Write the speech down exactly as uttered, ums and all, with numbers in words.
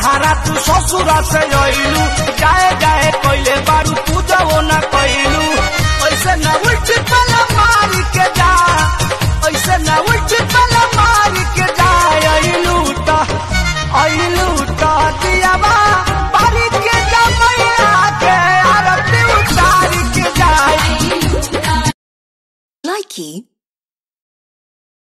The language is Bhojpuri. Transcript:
बहारा तू ससुरा से आइलू जाए जाए कोइले बारू तू जाओ ना कोइलू ऐसे ना उल्टी पला मार के जा ऐसे ना उल्टी पला मार के जा आइलू ता आइलू ता दिया बा पानी के जा मैया के आरती उतार के जा। Likey